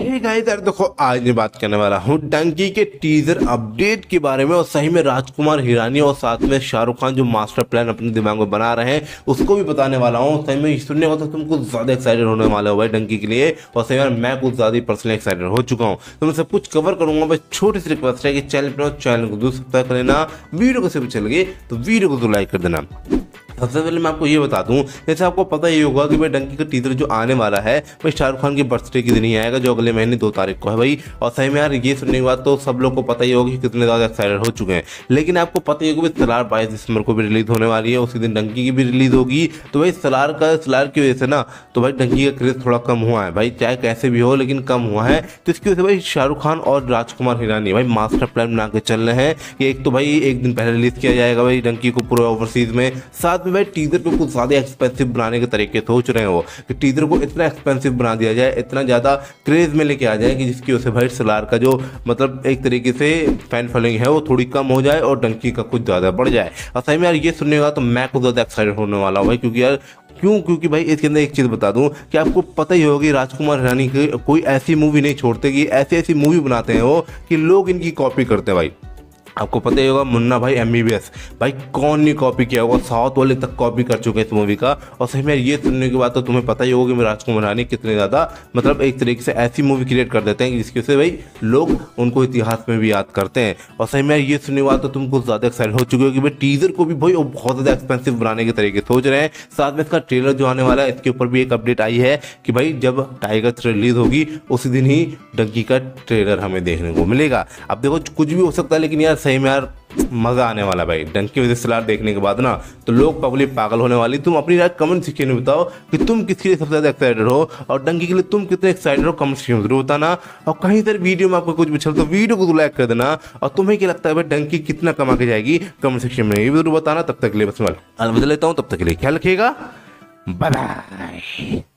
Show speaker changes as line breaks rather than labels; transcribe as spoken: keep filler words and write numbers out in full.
Hey guys यार देखो, आज मैं बात करने वाला हूँ डंकी के टीजर अपडेट के बारे में। और सही में राजकुमार हिरानी और साथ में शाहरुख खान जो मास्टर प्लान अपने दिमाग में बना रहे हैं उसको भी बताने वाला हूँ। सही में सुनने वाला तो तुम कुछ ज्यादा एक्साइटेड होने वाले हो भाई डंकी के लिए। और सही में मैं कुछ ज्यादा पर्सनली एक्साइटेड हो चुका हूँ, तो मैं सब कुछ कवर करूंगा। बस छोटी सी रिक्वेस्ट है कि चैनल पर चैनल को दूर सब्सक्राइब कर लेना। वीडियो को से चल गए तो वीडियो को तो लाइक कर देना। सबसे पहले मैं आपको ये बता दूं, जैसे आपको पता ही होगा कि भाई डंकी का टीजर जो आने वाला है भाई शाहरुख खान के बर्थडे के दिन ही आएगा, जो अगले महीने दो तारीख को है भाई। और सही में यार ये सुनने के बाद तो सब लोग को पता ही होगा कि कितने ज़्यादा एक्साइटेड हो चुके हैं। लेकिन आपको पता ही होगा कि सलार बाईस दिसंबर को भी रिलीज होने वाली है, उसी दिन डंकी की भी रिलीज होगी। तो भाई सलार का सलार की वजह से ना तो भाई डंकी का क्रेज थोड़ा कम हुआ है भाई, चाहे कैसे भी हो लेकिन कम हुआ है। तो इसकी वजह से भाई शाहरुख खान और राजकुमार हिरानी भाई मास्टर प्लान बना के चल रहे हैं कि एक तो भाई एक दिन पहले रिलीज किया जाएगा भाई डंकी को पूरे ओवरसीज में, साथ में भाई टीजर पे कुछ ज़्यादा एक्सपेंसिव बनाने के तरीके सोच रहे हैं वो कि टीजर को इतना एक्सपेंसिव बना दिया जाए, इतना ज़्यादा क्रेज में लेके आ जाए कि जिसकी वजह से भाई सलार का जो मतलब एक तरीके से फैन फॉलोइंग है वो थोड़ी कम हो जाए और डंकी का कुछ ज़्यादा बढ़ जाए। और सही में यार ये सुनने का तो मैं कुछ ज़्यादा एक्साइटेड होने वाला हूँ भाई, क्योंकि यार क्यों क्योंकि भाई इसके अंदर एक चीज़ बता दूं कि आपको पता ही होगी राजकुमार हिरानी की कोई ऐसी मूवी नहीं छोड़ते कि ऐसी ऐसी मूवी बनाते हैं वो कि लोग इनकी कॉपी करते हैं भाई। आपको पता ही होगा मुन्ना भाई एम बी बी एस भाई कौन नहीं कॉपी किया होगा, साउथ वाले तक कॉपी कर चुके हैं इस मूवी का। और सही में ये सुनने के बाद तो तुम्हें पता ही होगा कि राजकुमार हिरानी कितने ज़्यादा मतलब एक तरीके से ऐसी मूवी क्रिएट कर देते हैं जिसकी वजह से भाई लोग उनको इतिहास में भी याद करते हैं। और सही में ये सुनने के बाद तो तुम कुछ ज़्यादा एक्साइटेड हो चुके हो कि भाई टीजर को भी भाई वो बहुत ज़्यादा एक्सपेंसिव बनाने के तरीके सोच रहे हैं। साथ में इसका ट्रेलर जो आने वाला है इसके ऊपर भी एक अपडेट आई है कि भाई जब टाइगर रिलीज होगी उसी दिन ही डंकी का ट्रेलर हमें देखने को मिलेगा। अब देखो कुछ भी हो सकता है, लेकिन यार सही में यार मजा आने वाला भाई डंकी वजह सलार देखने के बाद ना तो लोग पब्लिक पागल होने वाली। तुम अपनी राय कमेंट सेक्शन में बताओ कि तुम किसके लिए सबसे ज्यादा एक्साइटेड हो और डंकी के लिए तुम कितने एक्साइटेड हो, कमेंट सेक्शन में जरूर बताना। और कहीं तर वीडियो में आपको कुछ भी चल तो वीडियो को तो लाइक कर देना। और तुम्हें क्या लगता है भाई डंकी कितना कमा के जाएगी कमेंट सेक्शन में ये भी जरूर बताना। तब तक के लिए बस मैं अलविदा लेता हूँ, तब तक के लिए ख्याल रखिएगा, बाय बाय।